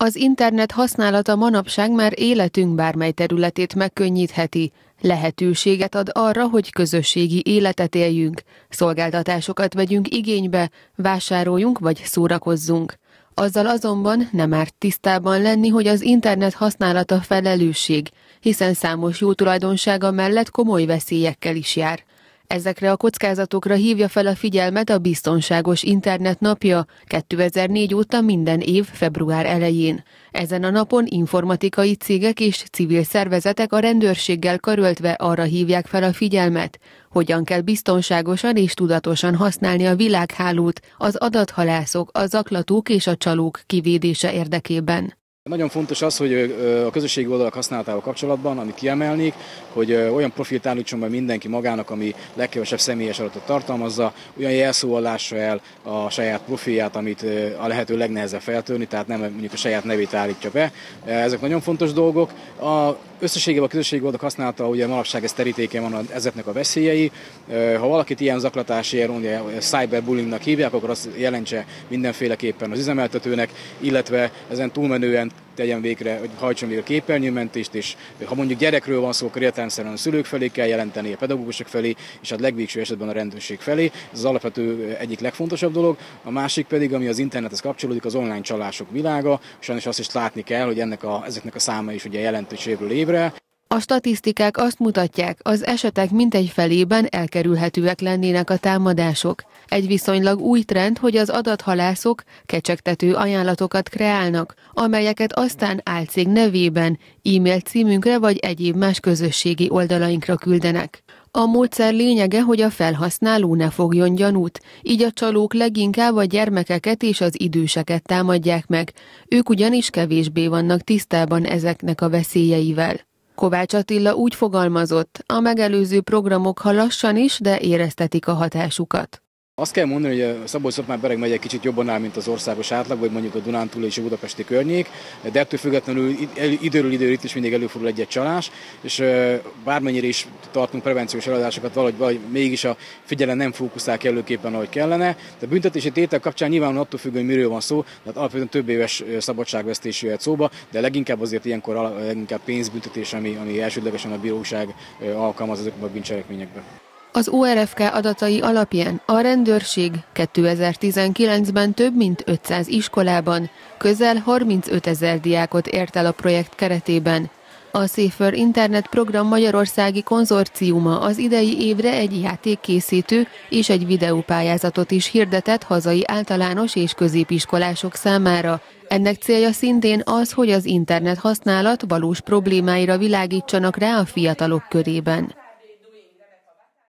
Az internet használata manapság már életünk bármely területét megkönnyítheti, lehetőséget ad arra, hogy közösségi életet éljünk, szolgáltatásokat vegyünk igénybe, vásároljunk vagy szórakozzunk. Azzal azonban nem árt tisztában lenni, hogy az internet használata felelősség, hiszen számos jó tulajdonsága mellett komoly veszélyekkel is jár. Ezekre a kockázatokra hívja fel a figyelmet a Biztonságos Internet napja 2004 óta minden év február elején. Ezen a napon informatikai cégek és civil szervezetek a rendőrséggel karöltve arra hívják fel a figyelmet, hogyan kell biztonságosan és tudatosan használni a világhálót az adathalászok, a zaklatók és a csalók kivédése érdekében. Nagyon fontos az, hogy a közösségi oldalak használatával kapcsolatban, amit kiemelnék, hogy olyan profilt állítson be mindenki magának, ami legkevesebb személyes adatot tartalmazza, olyan jelszóval lássa el a saját profilját, amit a lehető legnehezebb feltörni, tehát nem mondjuk a saját nevét állítja be. Ezek nagyon fontos dolgok. Összességében a közösségi oldalak használata, ugye manapság ez terítéken van ezeknek a veszélyei. Ha valakit ilyen zaklatás ér, cyberbullyingnak hívják, akkor azt jelentse mindenféleképpen az üzemeltetőnek, illetve ezen túlmenően tegyen végre, hogy hajtson végre képernyőmentést, és ha mondjuk gyerekről van szó, akkor értelemszerűen a szülők felé kell jelenteni, a pedagógusok felé, és a legvégső esetben a rendőrség felé. Ez az alapvető egyik legfontosabb dolog. A másik pedig, ami az internethez kapcsolódik, az online csalások világa. Sajnos azt is látni kell, hogy ezeknek a száma is ugye jelentős évről évre. A statisztikák azt mutatják, az esetek mintegy felében elkerülhetőek lennének a támadások. Egy viszonylag új trend, hogy az adathalászok kecsegtető ajánlatokat kreálnak, amelyeket aztán álcég nevében, e-mail címünkre vagy egyéb más közösségi oldalainkra küldenek. A módszer lényege, hogy a felhasználó ne fogjon gyanút, így a csalók leginkább a gyermekeket és az időseket támadják meg, ők ugyanis kevésbé vannak tisztában ezeknek a veszélyeivel. Kovács Attila úgy fogalmazott, a megelőző programok ha lassan is, de éreztetik a hatásukat. Azt kell mondani, hogy a Szabolcs-Szatmár-Bereg megye kicsit jobban áll, mint az országos átlag, vagy mondjuk a Dunántúli és a budapesti környék, de ettől függetlenül időről időre itt is mindig előfordul egy csalás, és bármennyire is tartunk prevenciós eladásokat, valahogy mégis a figyelem nem fókuszál kellőképpen, ahogy kellene. De büntetési tétel kapcsán nyilván attól függ, hogy miről van szó, tehát alapvetően több éves szabadságvesztés jöhet szóba, de leginkább azért ilyenkor leginkább pénzbüntetés, ami elsődlegesen a bíróság alkalmaz ezekben a bűncselekményekben. Az ORFK adatai alapján a rendőrség 2019-ben több mint 500 iskolában közel 35 000 diákot ért el a projekt keretében. A Safer Internet program magyarországi konzorciuma az idei évre egy játékkészítő és egy videópályázatot is hirdetett hazai általános és középiskolások számára. Ennek célja szintén az, hogy az internet használat valós problémáira világítsanak rá a fiatalok körében.